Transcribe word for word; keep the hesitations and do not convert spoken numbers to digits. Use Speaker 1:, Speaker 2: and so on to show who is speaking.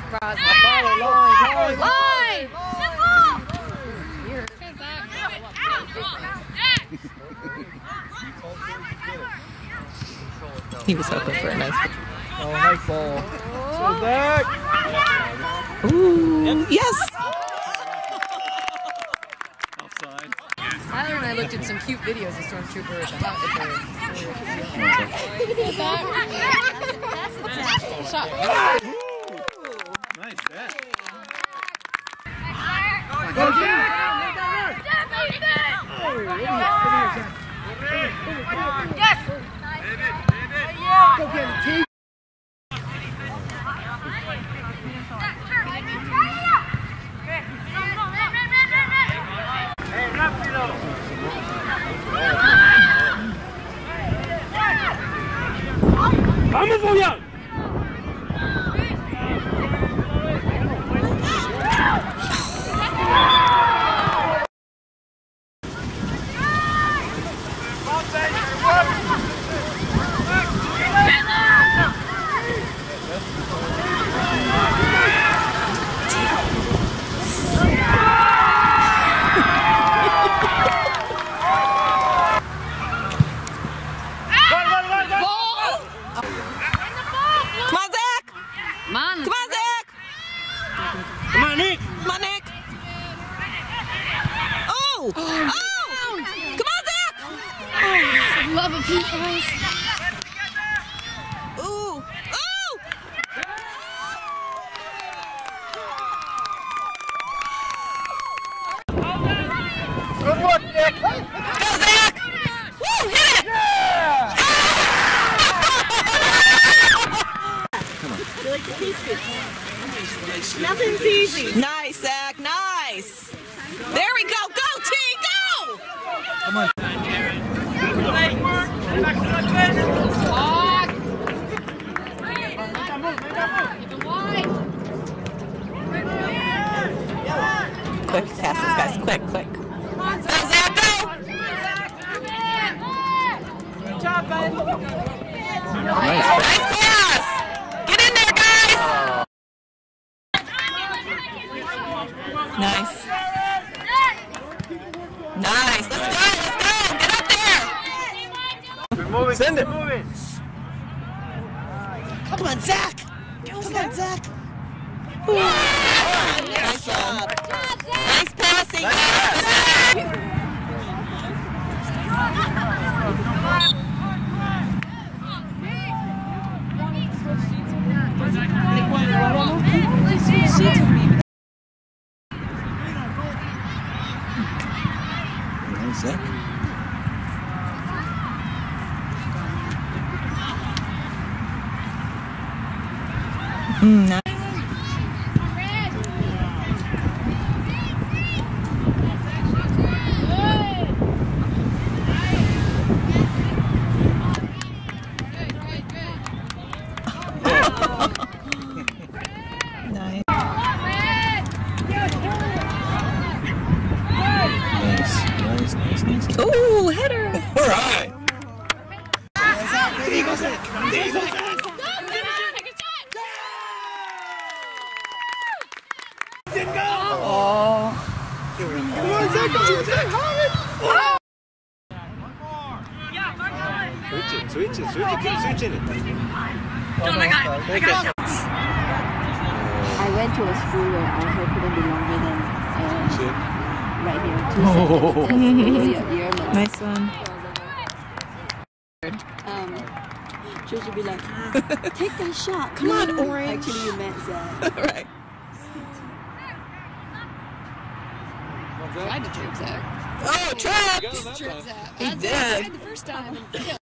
Speaker 1: Cross.
Speaker 2: Line, line,
Speaker 1: Line!
Speaker 3: He was hoping for a nice ball.
Speaker 2: Oh, nice ball. So back.
Speaker 3: Ooh, yes!
Speaker 2: Outside.
Speaker 1: Tyler and I looked at some cute videos of Stormtrooper at the hot at the
Speaker 2: Nice bet.
Speaker 4: Go, Jack! Go get it, T.
Speaker 2: Vamos, Fabián!
Speaker 1: Love of people.
Speaker 3: Ooh! Ooh!
Speaker 4: Good work, Nick.
Speaker 3: Go, Zach! Woo! Hit it!
Speaker 4: Yeah!
Speaker 3: Come on.
Speaker 5: You like the pastries? Nothing's easy.
Speaker 3: Nice, Zach. Nice. There we go. Go, T. Go!
Speaker 2: Come on.
Speaker 3: Quick passes, guys. Quick, quick. Go, Zach, go!
Speaker 4: Good job, bud.
Speaker 3: Nice, nice pass! Get in there, guys! Nice. Nice. Let's go, let's go! Get up there!
Speaker 2: We're moving. Send it. Moving.
Speaker 3: Come on, Zach! Come on, Zach! Nice job. Nice passing. Nice. Nice, Zach. Mm, nice. Nice, nice, nice. Ooh, header!
Speaker 2: All right.
Speaker 3: Oh.
Speaker 2: Switch it, switch it, switch it, keep switching it.
Speaker 1: Oh my God, I got it.
Speaker 5: I went to a school where our hair couldn't be longer than uh, right here. Two
Speaker 2: Oh.
Speaker 5: seconds. Your ear
Speaker 3: Nice one.
Speaker 5: Um, Trish would be like, take that shot.
Speaker 3: Come on,
Speaker 5: No.
Speaker 3: Orange.
Speaker 5: Actually, you meant Zach.
Speaker 3: Right.
Speaker 1: Tried to trip Zach.
Speaker 3: Oh, trap!
Speaker 1: Trip Zach.
Speaker 3: He
Speaker 1: That's
Speaker 3: did.
Speaker 1: what I tried the first time and failed.